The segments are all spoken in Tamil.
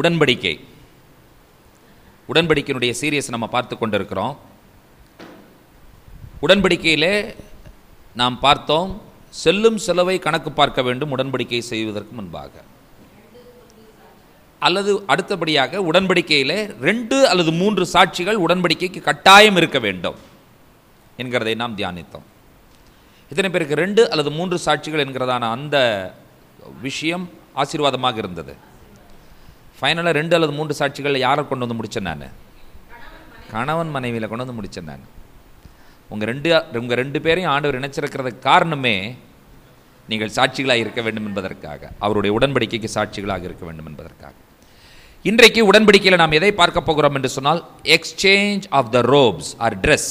உடன்படிக்கையினுடைய சீரியஸ் நம்ம பார்த்து கொண்டிருக்கிறோம். உடன்படிக்கையிலே நாம் பார்த்தோம், செல்லும் செலவை கணக்கு பார்க்க வேண்டும் உடன்படிக்கை செய்வதற்கு முன்பாக. அல்லது அடுத்தபடியாக உடன்படிக்கையிலே 2 அல்லது 3 சாட்சிகள் உடன்படிக்கைக்கு கட்டாயம் இருக்க வேண்டும் என்கிறதை நாம் தியானித்தோம். இத்தனை பேருக்கு 2 அல்லது 3 சாட்சிகள் என்கிறதான அந்த விஷயம் ஆசீர்வாதமாக இருந்தது. ஃபைனலாக 2 அல்லது 3 சாட்சிகள் யாரை கொண்டு வந்து முடித்தேன்? நான் கணவன் மனைவியில் கொண்டு வந்து முடித்தேன். நான் உங்கள் 2 பேரையும் ஆண்டவர் இணைச்சிருக்கிறதுக்கு காரணமே நீங்கள் சாட்சிகளாக இருக்க வேண்டும் என்பதற்காக, அவருடைய உடன்படிக்கைக்கு சாட்சிகளாக இருக்க வேண்டும் என்பதற்காக. இன்றைக்கு உடன்படிக்கையில் நாம் எதை பார்க்க போகிறோம் என்று சொன்னால், exchange of the robes or dress,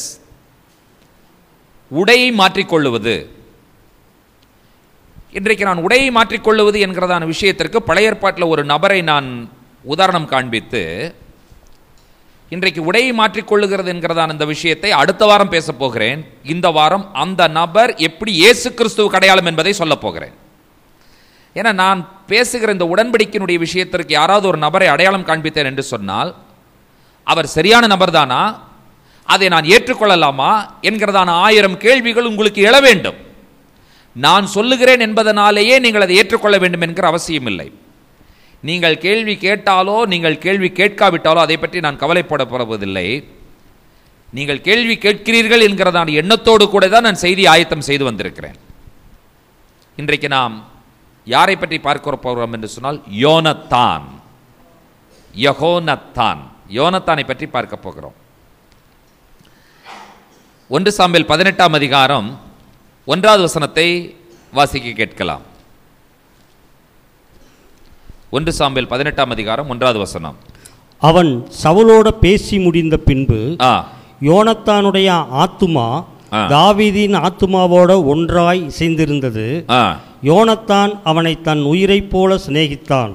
உடையை மாற்றிக்கொள்ளுவது. இன்றைக்கு நான் உடையை மாற்றிக்கொள்ளுவது என்கிறதான விஷயத்திற்கு பழைய ஏற்பாட்டில் ஒரு நபரை நான் உதாரணம் காண்பித்து, இன்றைக்கு உடையை மாற்றிக்கொள்ளுகிறது என்கிறதான இந்த விஷயத்தை அடுத்த வாரம் பேச போகிறேன். இந்த வாரம் அந்த நபர் எப்படி இயேசு கிறிஸ்துவுக்கு அடையாளம் என்பதை சொல்ல போகிறேன். ஏன்னா நான் பேசுகிற இந்த உடன்படிக்கையினுடைய விஷயத்திற்கு யாராவது ஒரு நபரை அடையாளம் காண்பித்தேன் என்று சொன்னால், அவர் சரியான நபர் தானா, அதை நான் ஏற்றுக்கொள்ளலாமா என்கிறதான 1000 கேள்விகள் உங்களுக்கு எழ வேண்டும். நான் சொல்லுகிறேன் என்பதனாலேயே நீங்கள் அதை ஏற்றுக்கொள்ள வேண்டும் என்கிற அவசியம் இல்லை. நீங்கள் கேள்வி கேட்டாலோ நீங்கள் கேள்வி கேட்காவிட்டாலோ அதை பற்றி நான் கவலைப்பட போவதில்லை. நீங்கள் கேள்வி கேட்கிறீர்கள் என்கிறதான எண்ணத்தோடு கூட தான் நான் செய்தி ஆயத்தம் செய்து வந்திருக்கிறேன். இன்றைக்கு நாம் யாரை பற்றி பார்க்க போகிறோம் என்று சொன்னால், யோனத்தானை பற்றி பார்க்க போகிறோம். 1 சாமுவேல் 18ஆம் அதிகாரம் 1வது வசனத்தை வாசிக்க கேட்கலாம். 1 சாமுவேல் 18ஆம் அதிகாரம் 1வது வசனம். அவன் சவுலோட பேசி முடிந்த பின்பு யோனத்தானுடைய ஆத்துமா தாவீதின் ஆத்துமாவோட ஒன்றாய் இசைந்திருந்தது. யோனத்தான் அவனை தன் உயிரை போல சிநேகித்தான்.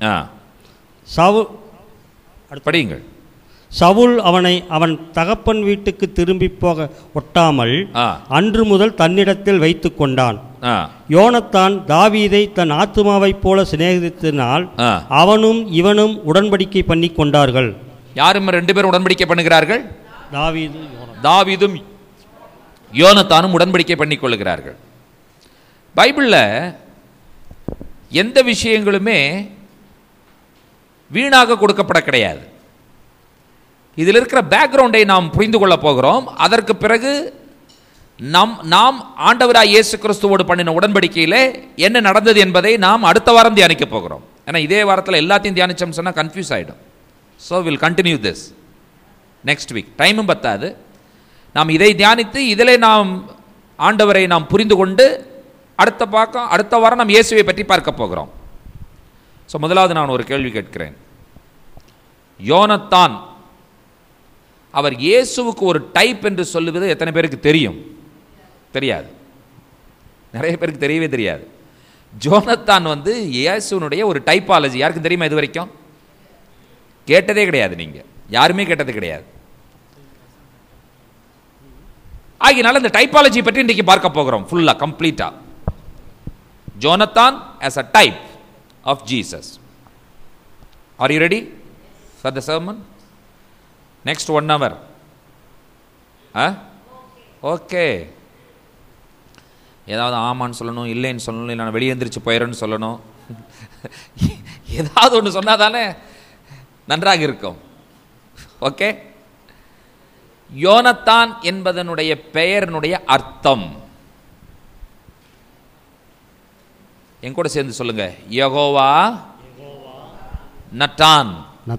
படியுங்கள். சவுல் அவனை அவன் தகப்பன் வீட்டுக்கு திரும்பி போக ஒட்டாமல் அன்று முதல் தன்னிடத்தில் வைத்து கொண்டான். யோனத்தான் தாவீதை தன் ஆத்துமாவை போல சிநேகித்ததினால் அவனும் இவனும் உடன்படிக்கை பண்ணி கொண்டார்கள். யாரும் 2 பேரும் உடன்படிக்கை பண்ணுகிறார்கள்? தாவீதும் யோனத்தானும் உடன்படிக்கை பண்ணிக் கொள்கிறார்கள். பைபிளில் எந்த விஷயங்களுமே வீணாக கொடுக்கப்பட கிடையாது. இதில் இருக்கிற பேக்ரவுண்டை நாம் புரிந்து கொள்ள போகிறோம். அதற்கு பிறகு நாம் ஆண்டவராய் இயேசு கிறிஸ்துவோடு பண்ணின உடன்படிக்கையில் என்ன நடந்தது என்பதை நாம் அடுத்த வாரம் தியானிக்க போகிறோம். ஏன்னா இதே வாரத்தில் எல்லாத்தையும் தியானிச்சோம்னு சொன்னால் கன்ஃபியூஸ் ஆகிடும். So will continue this next week. டைமும் பத்தாது. நாம் இதை தியானித்து இதில் நாம் ஆண்டவரை நாம் புரிந்து கொண்டு அடுத்த வாரம் நாம் இயேசுவை பற்றி பார்க்க போகிறோம். ஸோ முதலாவது நான் ஒரு கேள்வி கேட்கிறேன். யோனத்தான் அவர் இயேசுவுக்கு ஒரு டைப் என்று சொல்லுவது எத்தனை பேருக்கு தெரியும்? தெரியாது. நிறைய பேருக்கு தெரியவே தெரியாது. யோனத்தான் இயேசுனுடைய ஒரு டைப்பாலஜி. யாருக்கும் தெரியுமா? இது வரைக்கும் கேட்டதே கிடையாது. நீங்க யாருமே கேட்டது கிடையாது. ஆகினால இந்த டைப்பாலஜி பற்றி இன்றைக்கு பார்க்க போகிறோம் ஃபுல்லா, கம்ப்ளீட்டா. Jonathan as a type of Jesus. Are you ready for the sermon? Next 1 hour. Okay. ஏதாவது ஆமான்னு சொல்லணும், இல்லைன்னு சொல்லணும், இல்லை நான் வெளியே எந்திரிச்சு போயிடுறேன்னு சொல்லணும். ஏதாவது ஒன்று சொன்னால் தானே நன்றாக இருக்கும். ஓகே. யோனத்தான் என்பதனுடைய பெயரினுடைய அர்த்தம் என் கூட சேர்ந்து சொல்லுங்க. யெகோவா நட்டான்.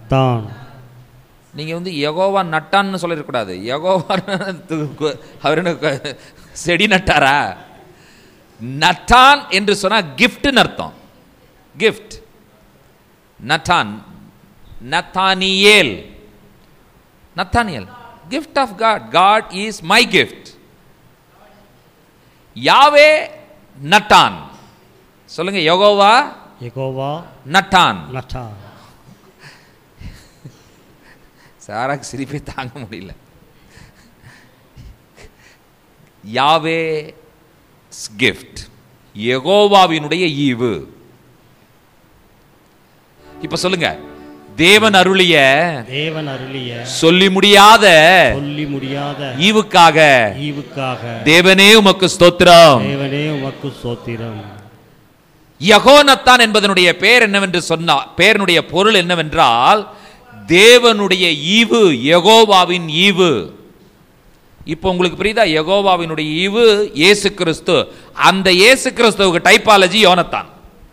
நீங்க யெகோவா நட்டான்னு சொல்லிடக்கூடாது. யெகோவா அவர் செடி நட்டாரா? நட்டான் என்று சொன்னா கிஃப்ட்னு அர்த்தம். Gift. Nathan, Nathaniel. Nathaniel gift of God. God is my gift. Yahweh Nathan. சொல்லுங்க. யெகோவா நட்டான். சாராக்கு சிரிப்பை தாங்க முடியல. யாவே கிஃப்ட், யெகோவாவினுடைய ஈவு. இப்ப சொல்லுங்க, தேவன் அருளிய சொல்லி முடியாத ஈவுக்காக தேவனே உமக்கு ஸ்தோத்திரம். யெகோனத்தான் என்பதனுடைய பெயர் என்னவென்று சொன்னால், பெயருடைய பொருள் என்னவென்றால் தேவனுடைய ஈவு, யெகோவாவின் ஈவு. இப்போ உங்களுக்கு புரியுதா? யெகோவாவினுடைய ஈவு இயேசு கிறிஸ்து. அந்த இயேசு கிறிஸ்துவுக்கு டைப்பாலஜி யோனத்தான்.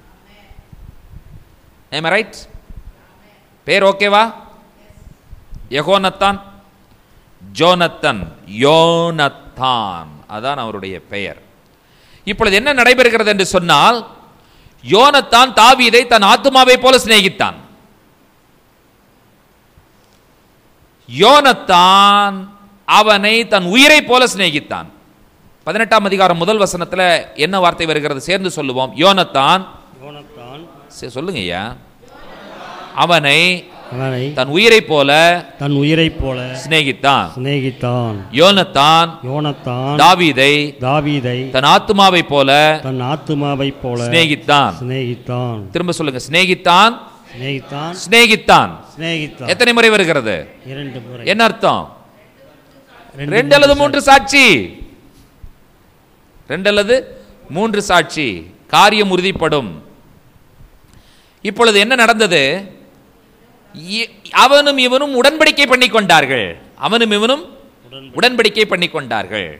Am I right? பேர் ஓகேவா? யெகோனத்தான், ஜோனத்தன், யோனத்தான், அதான் அவருடைய பெயர். இப்பொழுது என்ன நடைபெறுகிறது என்று சொன்னால், யோனத்தான் தாவீதை தன் ஆத்துமாவை போல சிநேகித்தான். யோனத்தான் அவனை தன் உயிரை போல சிநேகித்தான். 18ஆம் அதிகாரம் முதல் வசனத்தில் என்ன வார்த்தை வருகிறது? சேர்ந்து சொல்லுவோம். யோனத்தான், சொல்லுங்க ஐயா, அவனை தன் உயிரை போல சிநேகித்தான். யோனத்தான் தாவீதை தன் ஆத்துமாவை போல சிநேகித்தான். திரும்ப சொல்லுங்க. சிநேகித்தான், சிநேகித்தான். எத்தனை முறை வருகிறது? என்ன அர்த்தம்? 2 அல்லது 3 சாட்சி. 2 அல்லது 3 சாட்சி. காரியம் உறுதிப்படும். இப்பொழுது என்ன நடந்தது? அவனும் இவனும் உடன்படிக்கை பண்ணிக் கொண்டார்கள். அவனும் இவனும் உடன்படிக்கை பண்ணிக் கொண்டார்கள்.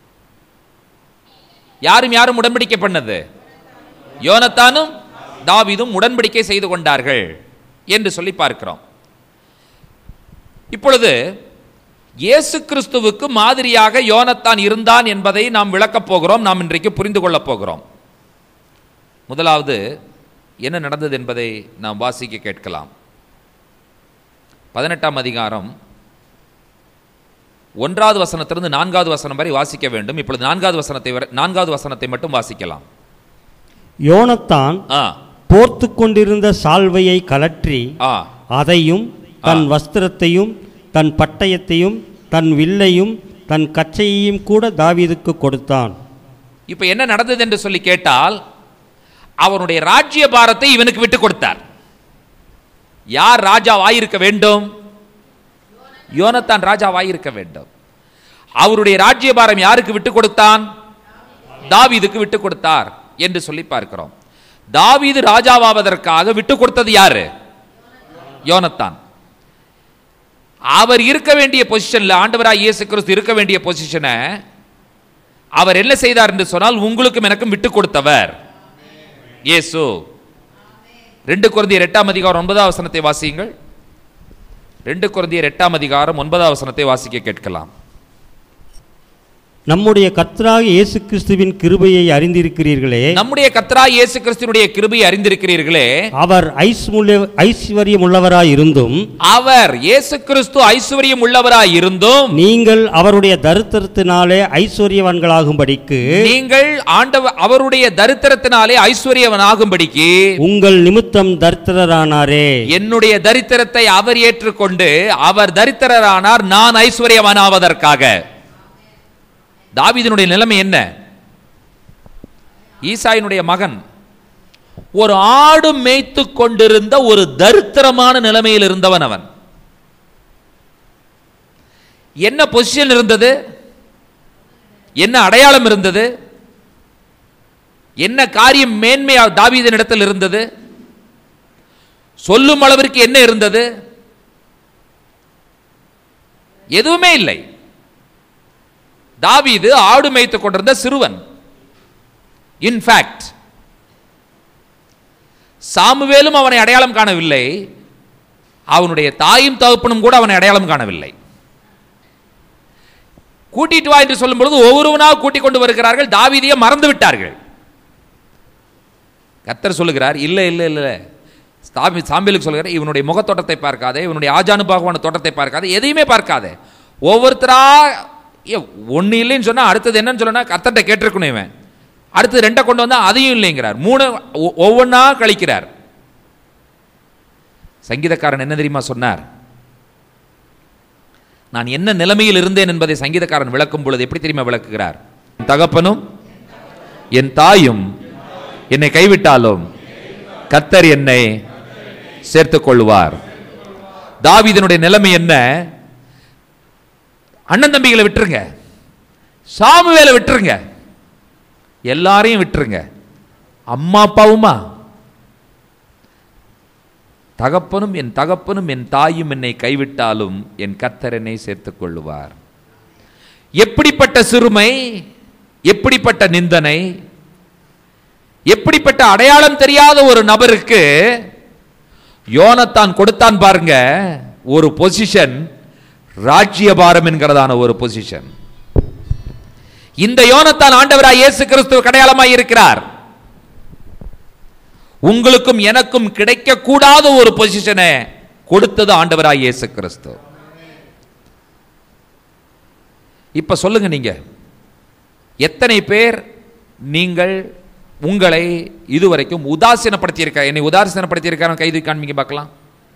யாரும் யாரும் உடன்படிக்கை பண்ணது? யோனத்தானும் தாவீதும் உடன்படிக்கை செய்து கொண்டார்கள் என்று சொல்லி பார்க்கிறோம். இப்பொழுது இயேசு கிறிஸ்துவுக்கு மாதிரியாக யோனத்தான் இருந்தான் என்பதை நாம் விளக்கப் போகிறோம். நாம் இன்றைக்கு புரிந்து கொள்ளப் போகிறோம். முதலாவது என்ன நடந்தது என்பதை நாம் வாசிக்க கேட்கலாம். 18ஆம் அதிகாரம் 1வது வசனத்திலிருந்து 4வது வசனம் வரை வாசிக்க வேண்டும். இப்பொழுது 4வது வசனத்தை மட்டும் வாசிக்கலாம். யோனத்தான் போர்த்து கொண்டிருந்த சால்வையை கலற்றி அதையும் தன் வஸ்திரத்தையும் தன் பட்டயத்தையும் தன் வில்லையும் தன் கச்சையையும் கூட தாவீதுக்கு கொடுத்தான். இப்ப என்ன நடந்தது என்று சொல்லி கேட்டால், அவனுடைய ராஜ்ய பாரத்தை இவனுக்கு விட்டு கொடுத்தார். யார் ராஜாவாயிருக்க வேண்டும்? யோனத்தான் ராஜாவாயிருக்க வேண்டும். அவருடைய ராஜ்ய பாரம் யாருக்கு விட்டு கொடுத்தான்? தாவீதுக்கு விட்டு கொடுத்தார் என்று சொல்லி பார்க்கிறோம். தாவீது ராஜாவாவதற்காக விட்டு கொடுத்தது யாரு? யோனத்தான். அவர் இருக்க வேண்டிய பொசிஷன்ல, ஆண்டவராய் இயேசு கிறிஸ்து இருக்க வேண்டிய பொசிஷனை அவர் என்ன செய்தார் என்று சொன்னால், உங்களுக்கும் எனக்கும் விட்டு கொடுத்தவர் இயேசு. 2 கொரிந்தியர் 8ஆம் அதிகாரம் 9வது வசனத்தை வாசியுங்கள். 2 கொரிந்தியர் 8ஆம் அதிகாரம் 9வது வசனத்தை வாசிக்க கேட்கலாம். நம்முடைய கர்த்தராகிய இயேசு கிறிஸ்துவின் கிருபையை அறிந்திருக்கிறீர்களே. நம்முடைய கர்த்தராகிய இயேசு கிறிஸ்துவினுடைய கிருபையை அறிந்திருக்கிறீர்களே. அவர் ஐஸ்வர்யம் உள்ளவராய் இருந்தும், அவர் இயேசு கிறிஸ்து ஐஸ்வர்யம் உள்ளவராய் இருந்தும், நீங்கள் அவருடைய தரித்திரத்தினாலே ஐஸ்வர்யவான்களாகும்படிக்கு, நீங்கள் அவருடைய தரித்திரத்தினாலே ஐஸ்வர்யவானாகும்படிக்கு உங்கள் நிமித்தம் தரித்திரரானாரே. என்னுடைய தரித்திரத்தை அவர் ஏற்றுக்கொண்டு அவர் தரித்திரரானார், நான் ஐஸ்வர்யவானாவதற்காக. தாவீதினுடைய நிலைமை என்ன? ஈசாயினுடைய மகன், ஒரு ஆடு மேய்த்து கொண்டிருந்த ஒரு தரித்திரமான நிலைமையில் இருந்தவன் அவன். என்ன பொசிஷன் இருந்தது? என்ன அடையாளம் இருந்தது? என்ன காரியம் மேன்மையா தாவீதின் இடத்தில் இருந்தது? சொல்லும் அளவிற்கு என்ன இருந்தது? எதுவுமே இல்லை. தாவீது ஆடு மேய்த்துக் கொண்டிருந்த சிறுவன். இன்ஃபேக்ட் சாமுவேலும் அவனை அடையாளம் காணவில்லை, அவனுடைய தாயும் தகப்பனும் கூட அவனை அடையாளம் காணவில்லை. கூட்டிட்டு வா என்று சொல்லும் பொழுது ஒவ்வொருவனாக கூட்டிக் கொண்டு வருகிறார்கள். தாவீதையே மறந்து விட்டார்கள். கர்த்தர் சொல்லுகிறார், இல்லை இல்லை இல்லை, சாமுவேலுக்கு சொல்லுகிறார், இவனுடைய முகத்தோட்டத்தை பார்க்காதே, இவனுடைய ஆஜானு பாகுவான தோட்டத்தை பார்க்காதே, எதையுமே பார்க்காதே. ஒவ்வொருத்தரா ஒன்னு இல்லைன்னு சொன்னா அடுத்தது என்னன்னு சொன்னா கர்த்தர்ட்ட கேட்டிருக்கணும். இவன் அடுத்தது 2 கொண்டு வந்தா அதையும் இல்லைங்கிறார். 3 ஒவ்வொன்னா கழிக்கிறார். சங்கீதக்காரன் என்ன தெரியுமா சொன்னார்? நான் என்ன நிலைமையில் இருந்தேன் என்பதை சங்கீதக்காரன் விளக்கும் பொழுது எப்படி தெரியுமா விளக்குகிறார்? என் தகப்பனும் என் தாயும் என்னை கைவிட்டாலும் கர்த்தர் என்னை சேர்த்துக் கொள்வார். தாவீதினுடைய நிலைமை என்ன? அண்ணன் தம்பிகளை விட்டுருங்க, சாமுவேலை விட்டுருங்க, எல்லாரையும் விட்டுருங்க. அம்மா அப்பாவுமா? தகப்பனும் என் தகப்பனும் என் தாயும் என்னை கைவிட்டாலும் என் கர்த்தர் என்னை சேர்த்துக் கொள்ளுவார். எப்படிப்பட்ட சிறுமை, எப்படிப்பட்ட நிந்தனை, எப்படிப்பட்ட அடையாளம் தெரியாத ஒரு நபருக்கு யோனத்தான் கொடுத்தான் பாருங்க ஒரு பொசிஷன், ராஜ்யபாரம் என்கிறதான ஒரு பொசிஷன். இந்த யோனத்தான் ஆண்டவராய் இயேசு கிறிஸ்து அடையாளமாய் இருக்கிறார். உங்களுக்கும் எனக்கும் கிடைக்க கூடாத ஒரு பொசிஷனை கொடுத்தது ஆண்டவராய் இயேசு கிறிஸ்து. இப்ப சொல்லுங்க, நீங்க எத்தனை பேர் நீங்கள் உங்களை இதுவரைக்கும் உதாசீனப்படுத்தி இருக்க? என்னை உதாசீனப்படுத்தி இருக்காங்க, கைது காண்பிங்க பார்க்கலாம்.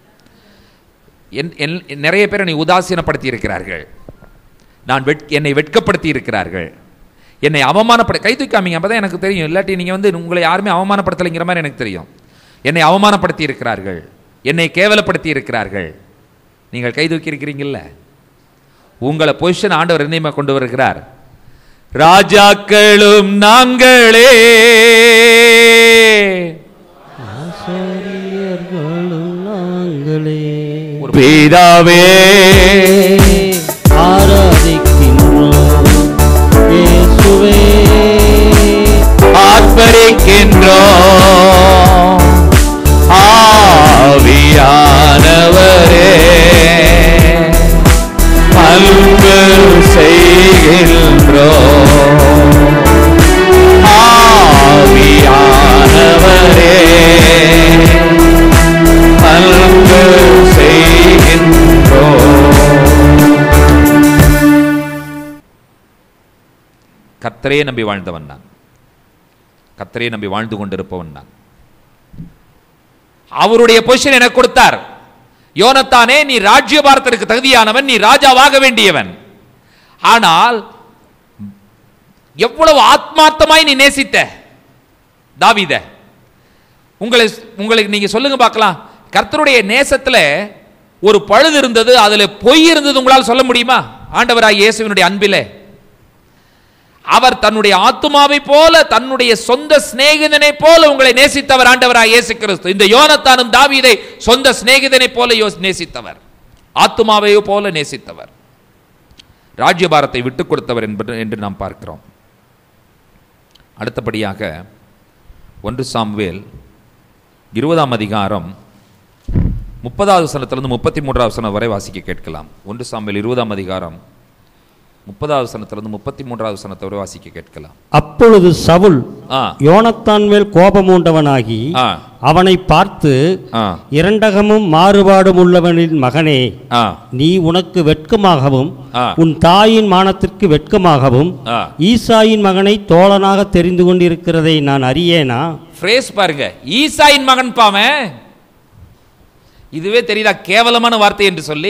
நிறைய பேர் என்னை உதாசீனப்படுத்தி இருக்கிறார்கள், என்னை வெட்கப்படுத்தி இருக்கிறார்கள், என்னை கைது காமிங்க, அப்பதான் எனக்கு தெரியும். இல்லாட்டி நீங்க உங்களை யாருமே அவமானப்படுத்தலைங்கிற மாதிரி எனக்கு தெரியும். என்னை அவமானப்படுத்தி இருக்கிறார்கள், என்னை கேவலப்படுத்தி இருக்கிறார்கள். நீங்கள் கை தூக்கி இருக்கிறீங்கல்ல, உங்களை பொசிஷன் ஆண்டவர் என்னையுமா கொண்டு வருகிறார். ராஜாக்களும் நாங்களே, ஆசாரியர்களும் நாங்களே, பிதாவே ஆராதிக்கின்றோம், இயேசுவே ஆர்ப்பரிக்கின்றோம், ஆவியானவரே அன்பு செய்கின்றோம், ஆவியானவரே அன்பு செய்கின்றோம். கர்த்தரே நம்பி வாழ்ந்தவன் நான், கர்த்தரே நம்பி வாழ்ந்து கொண்டிருப்பவன் நான். அவருடைய பொசிஷன் எனக்கு கொடுத்தார். யோனத்தானே, நீ ராஜ்யபாரத்திற்கு தகுதியானவன், நீ ராஜாவாக வேண்டியவன். ஆனால் எவ்வளவு ஆத்மார்த்தமாய் நீ நேசித்த தாவீத. உங்களுக்கு நீங்க சொல்லுங்க பார்க்கலாம், கர்த்தருடைய நேசத்துல ஒரு பழுது இருந்தது, அதுல பொய் இருந்தது, உங்களால் சொல்ல முடியுமா? ஆண்டவராய் இயேசுவினுடைய அன்பிலே அவர் தன்னுடைய ஆத்துமாவை போல, தன்னுடைய சொந்த சிநேகிதனை போல உங்களை நேசித்தவர் ஆண்டவராய் இயேசு கிறிஸ்து. இந்த யோனத்தானும் தாவீதை சொந்த சிநேகிதனை போல நேசித்தவர், ஆத்துமாவையோ போல நேசித்தவர், ராஜ்யபாரத்தை விட்டுக் கொடுத்தவர் என்று நாம் பார்க்கிறோம். அடுத்தபடியாக 1 சாமுவேல் 20ஆம் அதிகாரம் 30வது வசனத்திலிருந்து 33வது வசனம் வரை வாசிக்க கேட்கலாம். 1 சாமுவேல் 20ஆம் அதிகாரம் 30வது வசனத்திலிருந்து 33வது வசனத்தை வரை வாசிக்க கேட்கலாம். அப்பொழுது சவுல் யோனத்தான் மேல் கோபமூண்டவனாகி அவனை பார்த்து, இரண்டகமும் மாறுபாடும் உள்ளவனின் மகனே, நீ உனக்கு வெட்கமாகவும் உன் தாயின் மானத்திற்கு வெட்கமாகவும் ஈசாயின் மகனை தோழனாக தெரிந்து கொண்டிருக்கிறதை நான் அறியேனா? பிரேஸ் பாருங்க, ஈசாயின் மகன் பாவன், இதுவே தெரியுதா கேவலமான வார்த்தை என்று சொல்லி.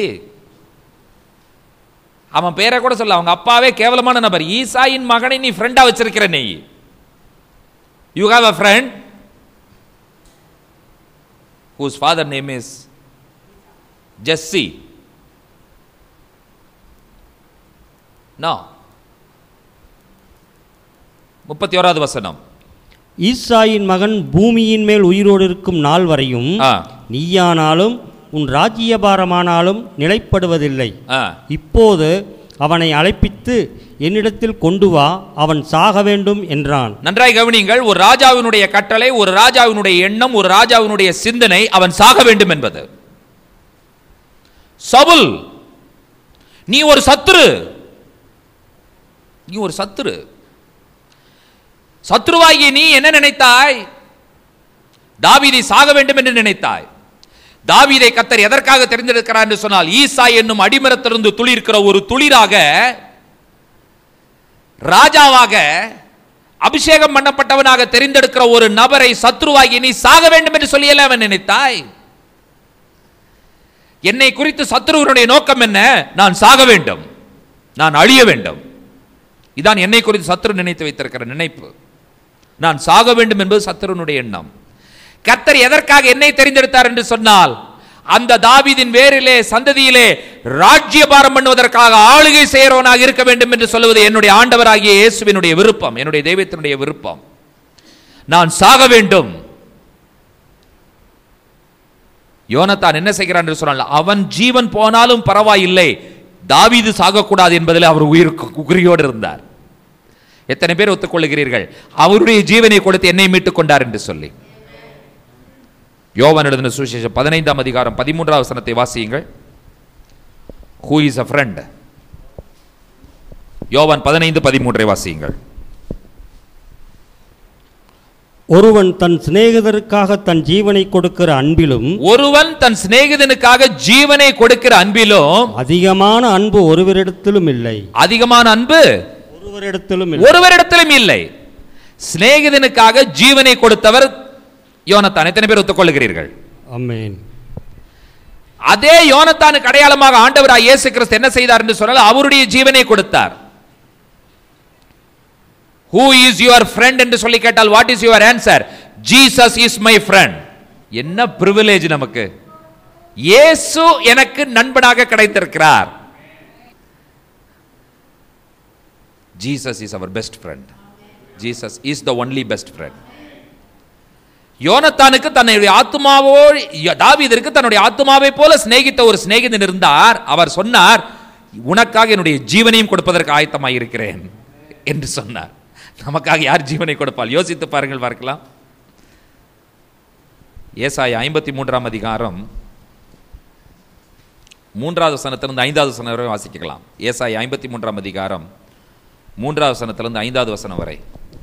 அவன் பேரை கூட சொல்ல, அவங்க அப்பாவே கேவலமான நபர். ஈசாயின் மகனை நீ ஃப்ரெண்டா வச்சிருக்கிற, நீ you have a friend whose father name is Jesse. No. 31வது வசனம். ஈசாயின் மகன் பூமியின் மேல் உயிரோடு இருக்கும் நாள் வரையும் நீயானாலும் உன் ராஜ்யபாரமானாலும் நிலைப்படுவதில்லை. இப்போது அவனை அழைப்பித்து என்னிடத்தில் கொண்டு வா, அவன் சாக வேண்டும் என்றான். நன்றாய் கவனியுங்கள், ஒரு ராஜாவினுடைய கட்டளை, ஒரு ராஜாவினுடைய எண்ணம், ஒரு ராஜாவினுடைய சிந்தனை, அவன் சாக வேண்டும் என்பது. சவுல், நீ ஒரு சத்துரு, நீ ஒரு சத்துரு. சத்துருவாகிய நீ என்ன நினைத்தாய்? தாவீதை சாக வேண்டும் என்று நினைத்தாய். தாவீதை கர்த்தர் எதற்காக தெரிந்தெடுக்கிறார் என்று சொன்னால், ஈசாய் என்னும் அடிமரத்திலிருந்து துளிர்க்கிற ஒரு துளிராக, ராஜாவாக, அபிஷேகம் பண்ணப்பட்டவனாக தெரிந்தெடுக்கிற ஒரு நபரை சத்ருவாகி நீ சாக வேண்டும் என்று சொல்லியல்ல அவன் நினைத்தாய். என்னை குறித்து சத்ருவனுடைய நோக்கம் என்ன? நான் சாக வேண்டும், நான் அழிய வேண்டும். இதான் என்னை குறித்து சத்ரு நினைத்து வைத்திருக்கிற நினைப்பு. நான் சாக வேண்டும் என்பது சத்ருவனுடைய எண்ணம். கர்த்தர் எதற்காக என்னை தெரிந்தெடுத்தார் என்று சொன்னால், அந்த தாவீதின் வேரிலே சந்ததியிலே ராஜ்யபாரம் பண்ணுவதற்காக ஆளுகை செய்கிறவனாக இருக்க வேண்டும் என்று சொல்லுவது என்னுடைய ஆண்டவராகிய இயேசுவினுடைய விருப்பம், என்னுடைய தெய்வத்தினுடைய விருப்பம். நான் சாக வேண்டும். யோனத்தான் என்ன செய்கிறான் என்று சொன்னால், அவன் ஜீவன் போனாலும் பரவாயில்லை, தாவீது சாகக்கூடாது என்பதில் அவர் உயிரோடு இருந்தார். எத்தனை பேர் ஒத்துக்கொள்ளுகிறீர்கள் அவருடைய ஜீவனை கொடுத்து என்னை மீட்டுக் கொண்டார் என்று சொல்லி? யோவான் எழுதின சுவிசேஷம் 15ஆம் அதிகாரம் 13ஆம் வசனத்தை வாசியுங்கள். Who is a friend? யோவான் 15:13 வாசியுங்கள். ஒருவன் தன் சிநேகிதருக்காக தன் ஜீவனை கொடுக்கிற அன்பிலும், ஒருவன் தன் சிநேகிதனுக்காக ஜீவனை கொடுக்கிற அன்பிலும் அதிகமான அன்பு ஒருவரிடத்திலும் இல்லை. அதிகமான அன்பு ஒருவரிடத்திலும் இல்லை. சிநேகிதனுக்காக ஜீவனை கொடுத்தவர் யோனத்தான். எத்தனை பேர் ஒத்துக்கொள்ளுகிறீர்கள்? ஆமென். அதே யோனத்தானுக்கு அடையாளமாக ஆண்டவராகிய இயேசு கிறிஸ்து என்ன செய்தார் என்று சொன்னால், அவருடைய ஜீவனை கொடுத்தார். Who is your friend என்று சொல்லி கேட்டால் what is your answer? Jesus is my friend. என்ன பிரிவிலேஜ் நமக்கு! இயேசு எனக்கு நண்பனாக கிடைத்திருக்கிறார். Jesus is our best friend. Jesus is the only best friend. யோனத்தானுக்கு தன்னுடைய ஆத்துமாவோ, தாவீதிற்கு தன்னுடைய ஆத்துமாவை போல சிநேகித்த ஒரு சிநேகிதன் இருந்தார். அவர் சொன்னார், உனக்காக என்னுடைய ஜீவனையும் கொடுப்பதற்கு ஆயத்தமாக இருக்கிறேன் என்று சொன்னார். நமக்காக யார் ஜீவனை கொடுப்பால்? யோசித்து பாருங்கள், பார்க்கலாம். ஏசாயா 53ஆம் அதிகாரம் 3வது வசனத்திலிருந்து 5வது வசனம் வரை வாசிக்கலாம். ஏசாயா 53ஆம் அதிகாரம் 3வது வசனத்திலிருந்து 5வது வசனம் வரை.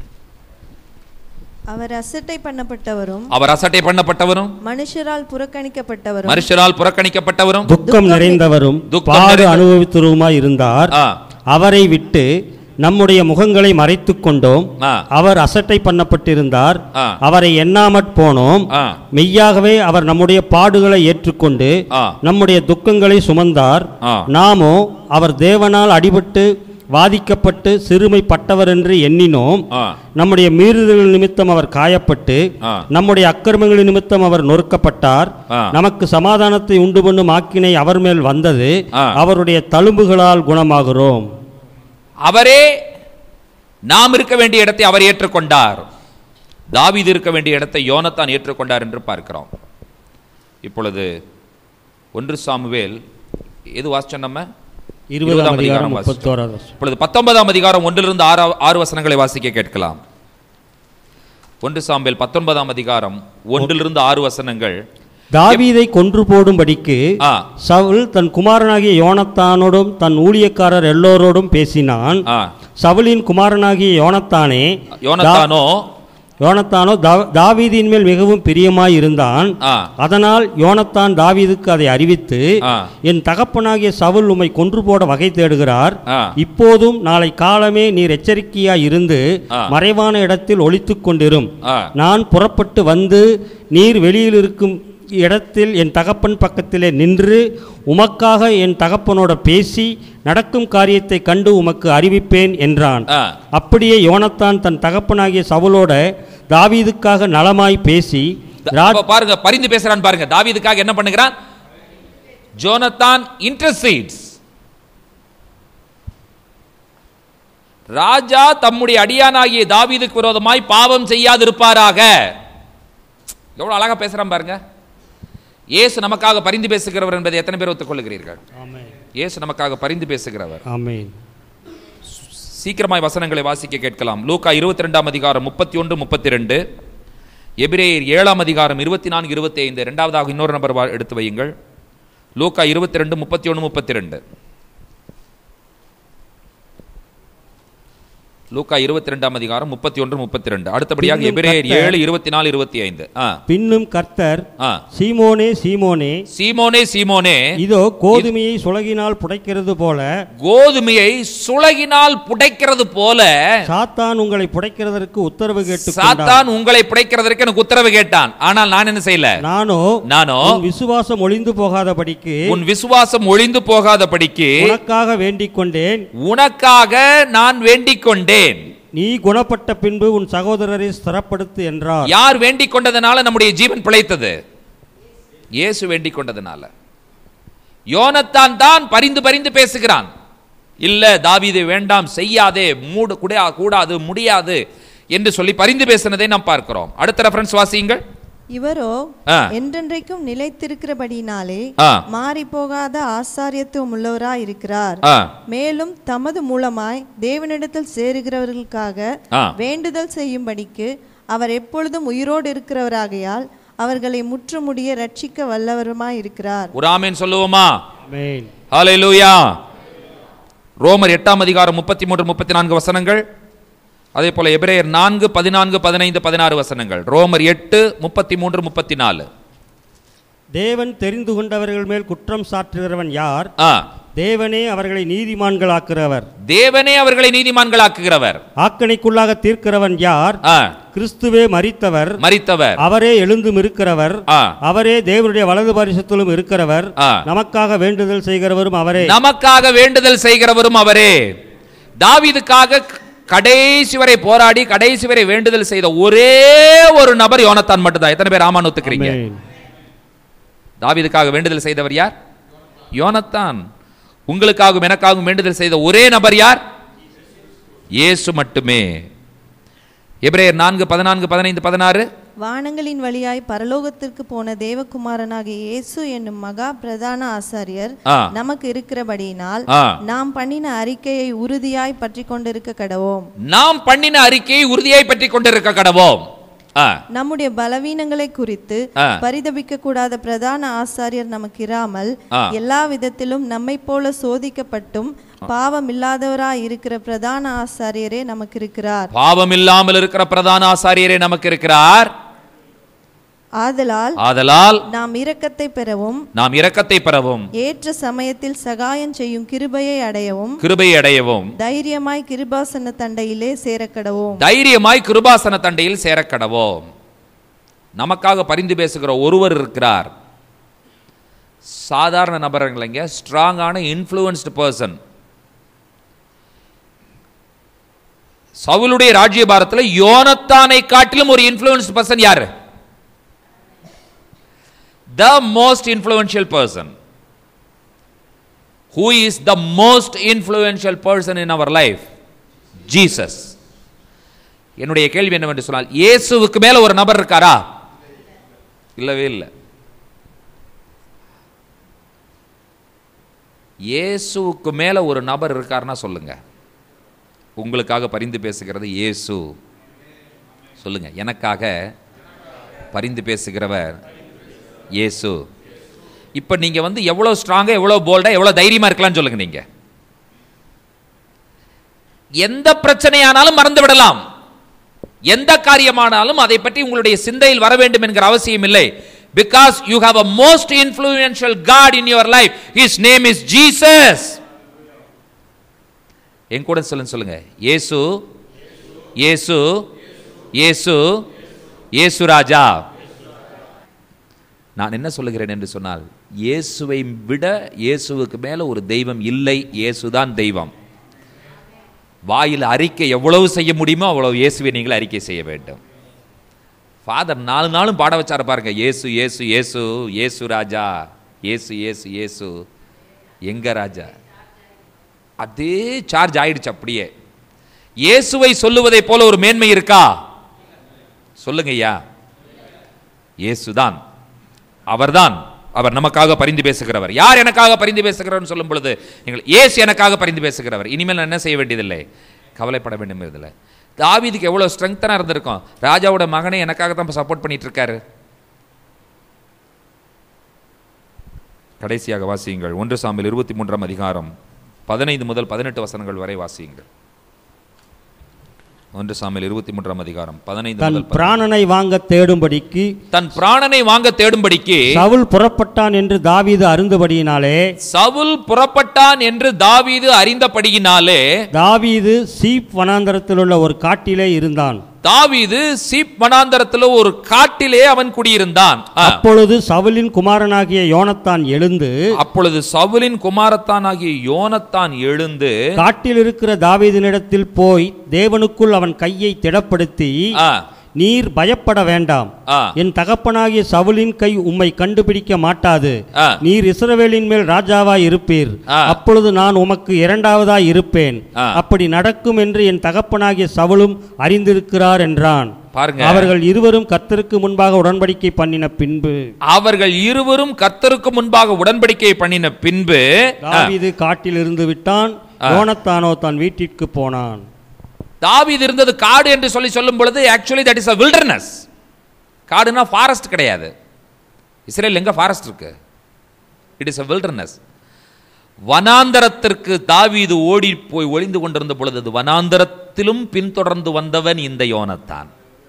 அவர் அசட்டை பண்ணப்பட்டவரும், அவர் அசட்டை பண்ணப்பட்டவரும், மனுஷரால் புறக்கணிக்கப்பட்டவரும், மனுஷரால் புறக்கணிக்கப்பட்டவரும், துக்கம் நிறைந்தவரும், பாடு அனுபவித்தவருமாய் இருந்தார். அவரை விட்டு நம்முடைய முகங்களை மறைத்துக் கொண்டோம். அவர் அசட்டை பண்ணப்பட்டிருந்தார், அவரை எண்ணாமற் போனோம். மெய்யாகவே அவர் நம்முடைய பாடுகளை ஏற்றுக்கொண்டு நம்முடைய துக்கங்களை சுமந்தார். நாமோ அவர் தேவனால் அடிபட்டு வாதிக்கப்பட்டு சிறுமைப்பட்டவர் என்று எண்ணினோம். நம்முடைய மீறுதல்கள் நிமித்தம் அவர் காயப்பட்டு நம்முடைய அக்கிரமங்களின் நிமித்தம் அவர் நொறுக்கப்பட்டார். நமக்கு சமாதானத்தை உண்டு பண்ணும் ஆக்கினை அவர் மேல் வந்தது, அவருடைய தழும்புகளால் குணமாகிறோம். அவரே நாம் இருக்க வேண்டிய இடத்தை அவர் ஏற்றுக்கொண்டார். தாவீது இருக்க வேண்டிய இடத்தை யோனத்தான் ஏற்றுக்கொண்டார் என்று பார்க்கிறோம். இப்பொழுது 1 சாமுவேல் எது வாசிச்சோம்? நம்ம 20ஆம் அதிகாரம் வாசிச்சோம். இப்பொழுது 19ஆம் அதிகாரம் 1லிருந்து 6 வசனங்களை வாசிக்க கேட்கலாம். 1 சாமுவேல் 19ஆம் அதிகாரம் 1லிருந்து 6 வசனங்கள். தாவீதை கொன்று போடும்படிக்கு சவுல் தன் குமாரனாகிய யோனத்தானோடும் தன் ஊழியக்காரர் எல்லோரோடும் பேசினான். சவுலின் குமாரனாகிய யோனத்தானோ தாவீதின் மேல் மிகவும் பிரியமாய் இருந்தான். அதனால் யோனத்தான் தாவீதுக்கு அதை அறிவித்து, என் தகப்பனாகிய சவுல் உம்மை கொன்று போட வகை தேடுகிறார். இப்போதும் நாளை காலமே நீர் எச்சரிக்கையாய் இருந்து மறைவான இடத்தில் ஒளித்துக் கொண்டிரும். நான் புறப்பட்டு வந்து நீர் வெளியில் இருக்கும் இடத்தில் என் தகப்பன் பக்கத்திலே நின்று உமக்காக என் தகப்பனோட பேசி நடக்கும் காரியத்தை கண்டு உமக்கு அறிவிப்பேன் என்றான். அப்படியே யோனத்தான் தன் தகப்பனாகிய சவுலோட தாவீதுக்காக நலமாய் பேசி, பாருங்க பரிந்து பேசுறான் பாருங்க. தாவீதுக்காக என்ன பண்ணுகிறான்? யோனத்தான் இன்டர்சீட்ஸ். ராஜா தம்முடைய அடியானாகிய தாவீதுக்கு விரோதமாய் பாவம் செய்யாதிருப்பாராக. எவ்வளவு அழகா பேசுறான் பாருங்க. இயேசு நமக்காக பரிந்து பேசுகிறவர் என்பதை எத்தனை பேர் ஒத்துக்கொள்கிறீர்கள்? இயேசு நமக்காக பரிந்து பேசுகிறவர். ஆமென். சீக்கிரமாய் வசனங்களை வாசிக்க கேட்கலாம். லூக்கா 22ஆம் அதிகாரம் 31, 32, எபிரேயர் 7ஆம் அதிகாரம் 24, 25. இரண்டாவதாக இன்னொரு நபர் எடுத்து வையுங்கள். லூக்கா 22, 31, 32. லூக்கா 22ஆம் அதிகாரம் 31, 32. அடுத்தபடியாக எபிரேயர் 7, 24, 25. பின்னும் கர்த்தர், சீமோனே சீமோனே, சீமோனே சீமோனே, இதோ கோதுமையை சுளகினால் புடைக்கிறது போல, கோதுமையை சுளகினால் புடைக்கிறது போல சாத்தான் உங்களை புடைக்கிறதற்கு உத்தரவு கேட்டு, சாத்தான் உங்களை புடைக்கிறதற்கு எனக்கு உத்தரவு கேட்டான். ஆனால் நான் என்ன செய்யல? நானோ உன் விசுவாசம் ஒளிந்து போகாதபடிக்கு, உன் விசுவாசம் ஒளிந்து போகாதபடிக்கு உனக்காக வேண்டிக் கொண்டேன், உனக்காக நான் வேண்டிக் கொண்டேன். நீ குணப்பட்ட பின்பு உன் சகோதரரை ஸ்திரப்படுத்து என்றார். யார் வேண்டிக் கொண்டதனால நம்முடைய ஜீவன் பிழைத்தது? இயேசு வேண்டிக் கொண்டதுனால. யோனத்தான் தான் பரிந்து பரிந்து பேசுகிறான். இல்ல தாவீது வேண்டாம், செய்யாதே, கூடாது, முடியாது என்று சொல்லி பரிந்து பேசினதை நாம் பார்க்கிறோம். அடுத்த ரெஃபரன்ஸ் வாசியுங்கள். இவரோ என்றென்றைக்கும் நிலைத்திருக்கிறபடினாலே மாறி போகாத ஆசாரியத்துவம் உள்ளவராய் இருக்கிறார். மேலும் தமது மூலமாய் தேவனிடத்தில் சேருகிறவர்களுக்காக வேண்டுதல் செய்யும்படிக்கு அவர் எப்பொழுதும் உயிரோடு இருக்கிறவராகையால் அவர்களை முற்றுமுடிய ரட்சிக்க வல்லவருமாய் இருக்கிறார். ஒரு ஆமென் சொல்லுவோமா? ஆமென். ஹல்லேலூயா. ரோமர் 8 அதிகாரம் 33 34 வசனங்கள். அதே போல எபிரேயர் 4 14 15 16 வசனங்கள். ரோமர் 8 33 34. தேவன் தெரிந்து கொண்டவர்கள் மேல் குற்றம் சாட்டுகிறவன் யார்? தேவனே அவர்களை நீதிமான்களாக்குகிறவர். தேவனே அவர்களை நீதிமான்களாக்குகிறவர். ஆக்கணைக்குள்ளாக தீர்க்கிறவன் யார்? கிறிஸ்துவே மரித்தவர். அவரே எழுந்தும் இருக்கிறவர். அவரே தேவனுடைய வலது பரிசத்திலும் இருக்கிறவர். நமக்காக வேண்டுதல் செய்கிறவரும் அவரே. நமக்காக வேண்டுதல் செய்கிறவரும் அவரே. தாவீதுக்காக கடைசி வரை போராடி கடைசி வரை வேண்டுதல் செய்த ஒரே ஒரு நபர் யோனத்தான் மட்டும்தான். எத்தனை பேர் ஆமான்னு ஒத்துக்கிறீங்க? தாவீதுக்காக வேண்டுதல் செய்தவர் யார்? யோனத்தான். உங்களுக்காகவும் எனக்காகவும் வேண்டுதல் செய்த ஒரே நபர் யார்? இயேசு மட்டுமே. எபிரேயர் 4 14 15 16. வானங்களின் வழியாய் பரலோகத்திற்கு போன தேவகுமாரனாகிய இயேசு என்னும் மகா பிரதான ஆசாரியர் நமக்கு இருக்கிறபடியினால் நாம் பண்ணின அறிக்கையை உறுதியாய் பற்றி கொண்டிருக்க கடவோம். நாம் பண்ணின அறிக்கையை உறுதியாய் பற்றி கொண்டிருக்க கடவோம். நம்முடைய பலவீனங்களை குறித்து பரிதபிக்க கூடாத பிரதான ஆசாரியர் நமக்கு இராமல் எல்லா விதத்திலும் நம்மை போல சோதிக்கப்பட்டும் பாவம் இல்லாதவராய் இருக்கிற பிரதான ஆசாரியரே நமக்கு இருக்கிறார். பாவம் இல்லாமல் இருக்கிற பிரதான ஆசாரியரே நமக்கு இருக்கிறார். ஆதலால் நாம் இரக்கத்தை பெறவும் ஏற்ற சமயத்தில் சகாயம் செய்யும் கிருபையை அடையவும் தைரியமாய் கிருபாசன தண்டையிலே சேரக்கடவோம். நமக்காக பரிந்து பேசுகிற ஒருவர் இருக்கிறார். சாதாரண நபருங்க, ஸ்ட்ராங்கான இன்ஃப்ளூயன்ஸ்டு பர்சன். சவுலுடைய ராஜ்யபாரத்தில் யோனத்தானை காட்டிலும் ஒரு இன்ஃப்ளூயன்ஸ்டு பர்சன் யாரு? The most influential person. Who is the most influential person in our life? Jesus. என்னுடைய கேள்வி என்னவென்று சொன்னால், இயேசுவுக்கு மேல ஒரு நபர் இருக்காரா? இல்லவே இல்லை. இயேசுவுக்கு மேல ஒரு நபர் இருக்காருன்னா சொல்லுங்க. உங்களுக்காக பரிந்து பேசுகிறது இயேசு. சொல்லுங்க, எனக்காக பரிந்து பேசுகிறவர் இயேசு. இப்ப நீங்க எவ்வளவு ஸ்ட்ராங்கா, எவ்வளவு போல்டா, எவ்வளவு தைரியமா இருக்கலாம் சொல்லுங்க. நீங்க எந்த பிரச்சனையானாலும் மறந்து விடலாம். எந்த காரியமானாலும் அதை பற்றி உங்களுடைய சிந்தையில் வர வேண்டும் என்கிற அவசியம் இல்லை. Because you have a most influential God in your life. His name is Jesus. என் கூட சொல்லுங்க, இயேசு இயேசு இயேசு இயேசு ராஜா. நான் என்ன சொல்லுகிறேன் என்று சொன்னால், இயேசுவை விட இயேசுவுக்கு மேல ஒரு தெய்வம் இல்லை. இயேசுதான் தெய்வம். வாயில் அறிக்கை எவ்வளவு செய்ய முடியுமோ அவ்வளவு இயேசுவை நீங்கள் அறிக்கை செய்ய வேண்டும். ஃபாதர் 4 நாளும் பாட வச்சாரு பாருங்க, இயேசு இயேசு இயேசு இயேசு ராஜா, இயேசு இயேசு இயேசு எங்க ராஜா. அதே சார்ஜ் ஆயிடுச்சு. அப்படியே இயேசுவை சொல்லுவதை போல ஒரு மேன்மை இருக்கா? சொல்லுங்க ஐயா. இயேசுதான், அவர்தான். அவர் நமக்காக பரிந்து பேசுகிறவர். யார் எனக்காக பரிந்து பேசுகிறவர் சொல்லும் பொழுது, இயேசு எனக்காக பரிந்து பேசுகிறவர். இனிமேல் நான் என்ன செய்ய வேண்டியதில்லை, கவலைப்பட வேண்டியதில்லை. தாவீதுக்கு எவ்வளவு ஸ்ட்ரெங்தனா இருந்திருக்கும். ராஜாவோட மகனை எனக்காக தான் சப்போர்ட் பண்ணிட்டு இருக்காரு. கடைசியாக வாசியுங்கள் 1 சாமுவேல் 23 அதிகாரம் 15 முதல் 18 வசனங்கள் வரை வாசியுங்கள். 1 சாமுவேல் 23 அதிகாரம் 15 தன் பிராணனை வாங்க தேடும்படிக்கு சவுல் புறப்பட்டான் என்று தாவீது அறிந்தபடியினாலே தாவீது சீப் வனாந்தரத்தில் உள்ள ஒரு காட்டிலே இருந்தான். தாவீது சீப் வனாந்தரத்தில் ஒரு காட்டிலே அவன் குடியிருந்தான். அப்பொழுது சவுலின் குமாரனாகிய யோனத்தான் எழுந்து காட்டில் இருக்கிற தாவீதினிடத்தில் போய் தேவனுக்குள் அவன் கையை திடப்படுத்தி, நீர் பயப்பட வேண்டாம், என் தகப்பனாகிய சவுலின் கை உம்மை கண்டுபிடிக்க மாட்டாது. நீர் இஸ்ரவேலின் மேல் ராஜாவாய் இருப்பீர். அப்பொழுது நான் உமக்கு இரண்டாவதாய் இருப்பேன். அப்படி நடக்கும் என்று என் தகப்பனாகிய சவுலும் அறிந்திருக்கிறார் என்றான். அவர்கள் இருவரும் கர்த்தருக்கு முன்பாக உடன்படிக்கை பண்ணின பின்பு தாவீது காட்டில் இருந்து விட்டான். யோனத்தானோ தன் வீட்டிற்கு போனான். தாவீது இருந்தது காடு என்று சொல்லும் பொழுது actually that is a wilderness. காடுனா ஃபாரஸ்ட் கிடையாது. இஸ்ரேல் எங்க ஃபாரஸ்ட் இருக்கு? It is a wilderness. வனாந்தரத்திற்கு தாவீது ஓடி போய் ஒளிந்து கொண்டிருந்த பொழுது வனாந்தரத்திலும் பின்தொடர்ந்து வந்தவன் இந்த யோனத்தான்.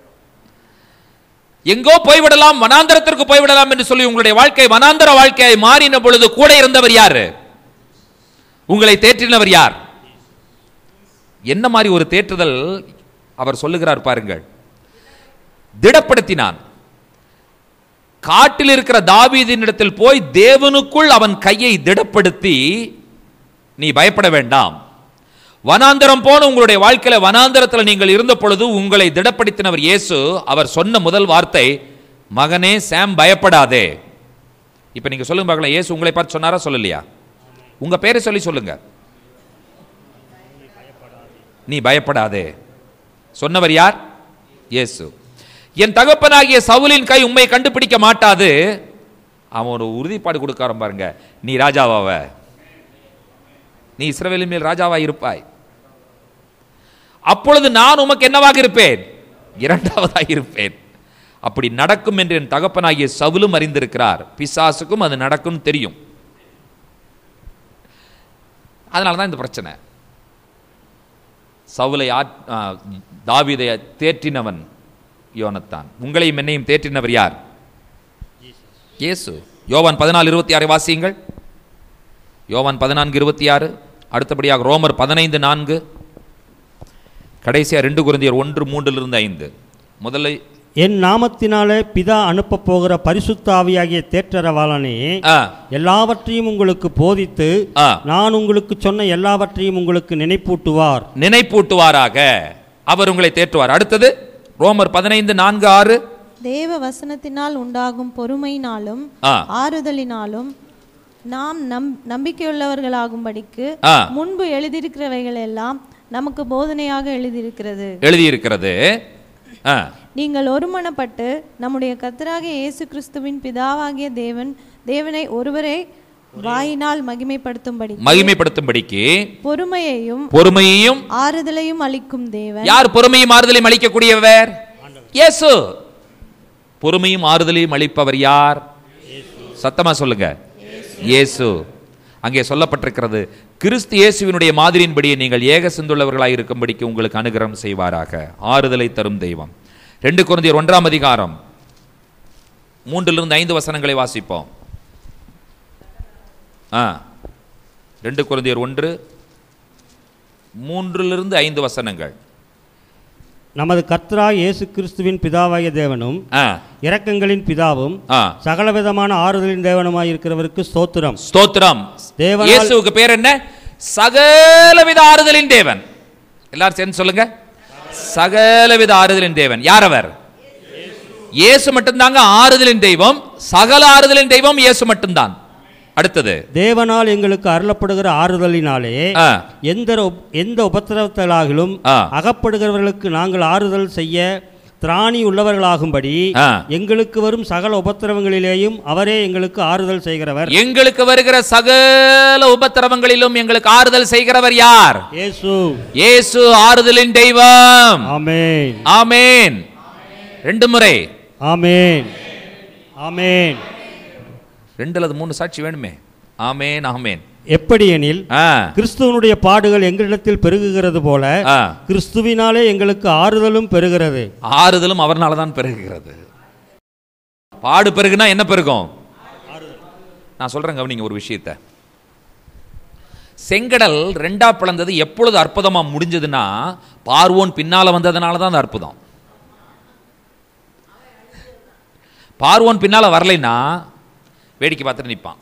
எங்கோ போய்விடலாம், வனாந்தரத்திற்கு போய்விடலாம் என்று சொல்லி உங்களுடைய வாழ்க்கை வனாந்தர வாழ்க்கையை மாறின பொழுது கூட இருந்தவர் யாரு? உங்களை தேற்றினவர் யார்? என்ன மாதிரி ஒரு தேற்றுதல் அவர் சொல்லுகிறார் பாருங்கள். திடப்படுத்தினான். காட்டில் இருக்கிற தாவீதினிடத்தில் போய் தேவனுக்குள் அவன் கையை திடப்படுத்தி, நீ பயப்பட வேண்டாம், வனாந்தரம் போன உங்களுடைய வாழ்க்கையில வனாந்தரத்தில் நீங்கள் இருந்த பொழுது உங்களை திடப்படுத்தினவர் இயேசு. அவர் சொன்ன முதல் வார்த்தை, மகனே சாம் பயப்படாதே. இப்ப நீங்க சொல்லுங்க பார்க்கலாம், இயேசு உங்களை பார்த்து சொன்னாரா சொல்லலையா? உங்க பேரை சொல்லி சொல்லுங்க. நீ பயப்படாதே சொன்னவர் யார்? இயேசு. என் தகப்பனாகிய சவுலின் கை உம்மை கண்டுபிடிக்க மாட்டாது. அவன் ஒரு உறுதிப்பாடு கொடுக்க பாருங்க, நீ ராஜாவாவ, நீ இஸ்ரவேலின் மேல் ராஜாவாய் இருப்பாய். அப்பொழுது நான் உமக்கு என்னவாக இருப்பேன்? இரண்டாவதாக இருப்பேன். அப்படி நடக்கும் என்று என் தகப்பனாகிய சவுலும் அறிந்திருக்கிறார். பிசாசுக்கும் அது நடக்கும் தெரியும். அதனாலதான் இந்த பிரச்சனை. சவுலை தாவீதை தேற்றினவன் யோனத்தான். உங்களையும் என்னையும் தேற்றினவர் யார்? இயேசு. யோவான் 14:26 வாசியுங்கள். யோவான் 14:26. அடுத்தபடியாக ரோமர் 15:4. கடைசியா 2 கொரிந்தியர் 1:3-5. முதல்ல, என் நாமத்தினாலே பிதா அனுப்ப போகிற பரிசுத்த ஆவியாகிய தேற்றரவாளனே எல்லாவற்றையும் உங்களுக்கு போதித்து நான் உங்களுக்கு சொன்ன எல்லாவற்றையும் உங்களுக்கு நினைப்பூட்டுவாராக. அவர் உங்களை தேற்றுவார். அடுத்தது ரோமர் 15:4-6. தேவ வசனத்தினால் உண்டாகும் பொறுமையினாலும் ஆறுதலினாலும் நாம் நம்பிக்கையுள்ளவர்களாகும்படிக்கு முன்பு எழுதியிருக்கிறவைகள் எல்லாம் நமக்கு போதனையாக எழுதியிருக்கிறது. நீங்கள் ஒருமனப்பட்டு நம்முடைய கர்த்தராகிய இயேசு கிறிஸ்துவின் பிதாவாகிய தேவனை ஒருவரே வாயினால் மகிமைப்படுத்தும்படிக்கு பொறுமையையும் ஆறுதலையும் அளிக்கும் தேவன். யார் பொறுமையும் ஆறுதலையும் அளிக்கக்கூடியவர்? இயேசு. பொறுமையும் ஆறுதலையும் அளிப்பவர் யார்? சத்தமா சொல்லுங்க, இயேசு. அங்கே சொல்லப்பட்டிருக்கிறது, கிறிஸ்து இயேசுவினுடைய மாதிரியின்படியே நீங்கள் ஏக சிந்துள்ளவர்களாக இருக்கும்படிக்கு உங்களுக்கு அனுகிரகம் செய்வாராக. ஆறுதலை தரும் தெய்வம். 2 கொரிந்தியர் 1:3-5 வசனங்களை வாசிப்போம். 2 கொரிந்தியர் 1:3-5 வசனங்கள். நமது கர்த்தராகிய இயேசு கிறிஸ்துவின் பிதாவாகிய தேவனும் இரக்கங்களின் பிதாவும் சகலவிதமான ஆறுதலின் தேவனுமாய் இருக்கிறவருக்கு ஸ்தோத்திரம். ஸ்தோத்திரம். இயேசுவுக்கு பேர் என்ன? சகலவித ஆறுதலின் தேவன். எல்லாரும் சேர்ந்து சொல்லுங்க, சகலவித ஆறுதலின் தேவன். யார் அவர்? இயேசு மட்டும்தாங்க ஆறுதலின் தெய்வம். சகல ஆறுதலின் தெய்வம் இயேசு மட்டும்தான். அடுத்தது, தேவனால் எங்களுக்கு அருளப்படுகிற ஆறுதலினாலே எந்த உபத்திரவத்திலாகிலும் அகப்படுகிறவர்களுக்கு நாங்கள் ஆறுதல் செய்ய திராணி உள்ளவர்களாகும்படி எங்களுக்கு வரும் சகல உபத்திரவங்களிலேயும் அவரே எங்களுக்கு ஆறுதல் செய்கிறவர். எங்களுக்கு வருகிற சகல உபத்திரவங்களிலும் எங்களுக்கு ஆறுதல் செய்கிறவர் யார்? இயேசு. இயேசு ஆறுதலின் தெய்வம். ஆமென். ஆமென். 2 முறை ஆமென். ஆமென். 2 அல்லது 3 சாட்சி வேணுமே. ஆமென். ஆமென். எப்படி எனில், கிறிஸ்துவனுடைய பாடுகள் எங்களிடத்தில் பெருகுகிறது போல கிறிஸ்துவினாலே எங்களுக்கு ஆறுதலும் பெருகிறது. ஆறுதலும் அவர்னால தான் பெருகுகிறது. பாடு பெருகுனா என்ன பெருகும்? நான் சொல்றேன், கவனிங்க ஒரு விஷயத்தை. செங்கடல் 2ஆ பிளந்தது எப்பொழுது அற்புதமா முடிஞ்சதுன்னா, பார்வோன் பின்னால வந்ததுனால தான் அற்புதம். பார்வோன் பின்னால வரலைன்னா வேடிக்கை பார்த்துட்டு நிற்பான்.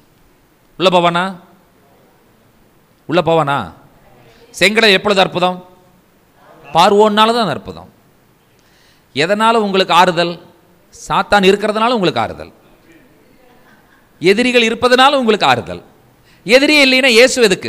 உள்ள போவானா? செங்கடல் எப்பொழுது அற்புதம்? பார்வோனால தான் அற்புதம். எதனால உங்களுக்கு ஆறுதல்? சாத்தான் இருக்கிறதுனால உங்களுக்கு ஆறுதல், எதிரிகள் இருப்பதனால உங்களுக்கு ஆறுதல். எதிரியே இல்லைன்னா இயேசு எதுக்கு?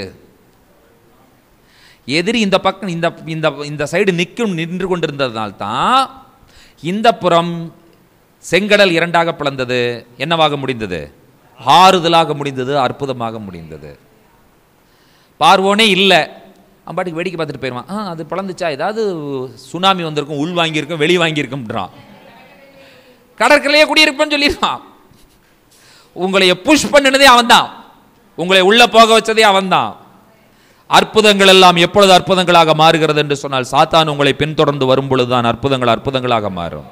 எதிரி இந்த பக்கம் இந்த சைடு நின்று கொண்டிருந்ததனால்தான் இந்த புறம் செங்கடல் இரண்டாக பிளந்தது. என்னவாக முடிந்தது? ஆறுதலாக முடிந்தது, அற்புதமாக முடிந்தது. பார்வோனே இல்லை, அம்பாட்டுக்கு வேடிக்கை பார்த்துட்டு போயிடுவான். அது பிளந்துச்சா, ஏதாவது சுனாமி வந்திருக்கும், உள் வாங்கியிருக்கும், வெளி வாங்கியிருக்கும்ன்றான். கடற்கரையே குடியிருப்பேன்னு சொல்லிடுவான். உங்களை புஷ் பண்ணினதே அவன் தான், உங்களை உள்ள போக வச்சதே அவன் தான். அற்புதங்கள் எல்லாம் எப்பொழுது அற்புதங்களாக மாறுகிறது என்று சொன்னால், சாத்தான் உங்களை பின்தொடர்ந்து வரும் பொழுதுதான் அற்புதங்கள் அற்புதங்களாக மாறும்.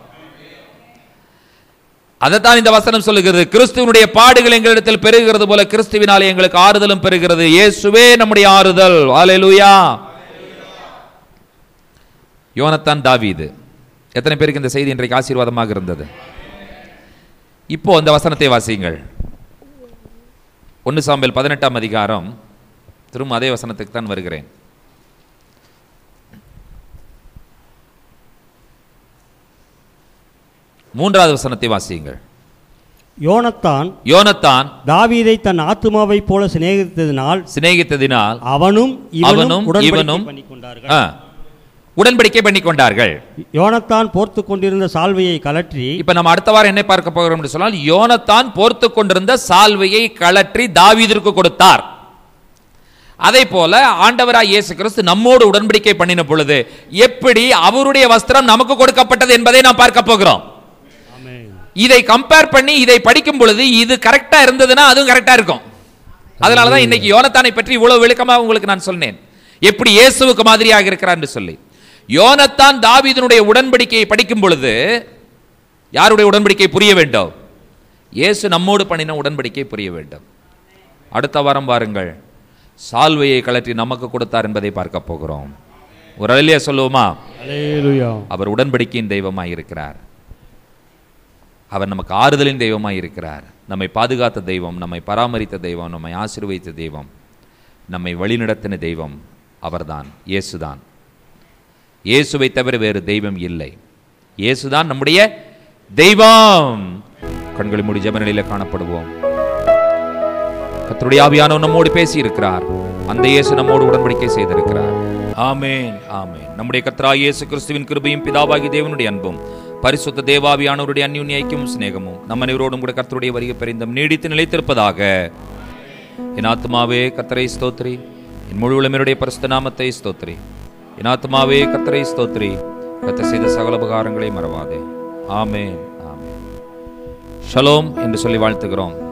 அதைத்தான் இந்த வசனம் சொல்லுகிறது. கிறிஸ்துவனுடைய பாடுகள் எங்களிடத்தில் பெருகிறது போல கிறிஸ்துவினாலே எங்களுக்கு ஆறுதலும் பெருகிறது. இயேசுவே நம்முடைய ஆறுதல். ஹல்லேலூயா. யோனத்தான், தாவீது, எத்தனை பேருக்கு இந்த செய்தி இன்றைக்கு ஆசீர்வாதமாக இருந்தது? இப்போ அந்த வசனத்தை வாசியுங்கள். 1 சாமுவேல் 18ஆம் அதிகாரம். திரும்ப அதே வசனத்துக்கு தான் வருகிறேன். மூன்றாவது வசனத்தை வாசியுங்கள். யோனத்தான் தாவீதை தன் ஆத்துமாவை போல சிநேகித்ததினால் அவனும் இவனும் உடன்படிக்கை பண்ணிக்கொண்டார்கள். யோனத்தான் போர்த்து கொண்டிருந்த சால்வையை கலற்றி, இப்ப நம்ம அடுத்த வாரம் என்ன பார்க்க போகிறோம் என்று சொன்னால், யோனத்தான் போர்த்து கொண்டிருந்த சால்வையை கலற்றி தாவீதிற்கு கொடுத்தார். அதே போல ஆண்டவராய் இயேசு கிறிஸ்து நம்மோடு உடன்படிக்கை பண்ணின பொழுது எப்படி அவருடைய வஸ்திரம் நமக்கு கொடுக்கப்பட்டது என்பதை நாம் பார்க்க போகிறோம். இதை கம்பேர் பண்ணி இதை படிக்கும் பொழுது இது கரெக்டா இருந்ததுன்னா அதுவும் கரெக்டா இருக்கும். அதனாலதான் இன்னைக்கு யோனத்தானை பற்றி இவ்வளவு விளக்கமா உங்களுக்கு நான் சொன்னேன், எப்படி இயேசுவுக்கு மாதிரியாக இருக்கிறார் என்று சொல்லி. யோனத்தான் தாவீதினுடைய உடன்படிக்கையை படிக்கும் பொழுது யாருடைய உடன்படிக்கை புரிய வேண்டும்? இயேசு நம்மோடு பண்ணின உடன்படிக்கை புரிய வேண்டும். அடுத்த வாரம் பாருங்கள், சால்வையை கலற்றி நமக்கு கொடுத்தார் என்பதை பார்க்க போகிறோம். ஒரு அல்லேலூயா சொல்லுவோமா? அவர் உடன்படிக்கையின் தெய்வமாய் இருக்கிறார். அவர் நமக்கு ஆறுதலின் தெய்வமாய் இருக்கிறார். நம்மை பாதுகாத்த தெய்வம், நம்மை பராமரித்த தெய்வம், நம்மை ஆசீர்வதித்த தெய்வம், நம்மை வழிநடத்தின தெய்வம் அவர்தான், இயேசுதான். இயேசுவை தவிர வேறு தெய்வம் இல்லை. இயேசுதான் நம்முடைய தெய்வம். கண்களை மூடி ஜெப நிலையில காணப்படுவோம். கர்த்தருடைய ஆவியானவர் நம்மோடு பேசி இருக்கிறார். அந்த இயேசு நம்மோடு உடன்படிக்கை செய்திருக்கிறார். ஆமென், ஆமென். நம்முடைய கர்த்தராகிய இயேசு கிறிஸ்துவின் கிருபையும் பிதாவாகிய தேவனுடைய அன்பும் பரிசுத்த தேவாவியானவருடைய அந்யோன்ய ஐக்கியமும் சிநேகமும் நம்ம அனைவரோடும் கூட கர்த்தருடைய வருகை பெரிந்தும் நீடித்து நிலைத்திருப்பதாக. என் ஆத்துமாவே கர்த்தரை ஸ்தோத்திரி, என் முழு உளமையுடைய பரிசுத்த நாமத்தை ஸ்தோத்திரி. என் ஆத்துமாவே கர்த்தரை ஸ்தோத்திரி, கர்த்தர் செய்த சகல உபகாரங்களை மறவாதே. ஆமென், ஆமென். ஷலோம் என்று சொல்லி வாழ்த்துகிறோம்.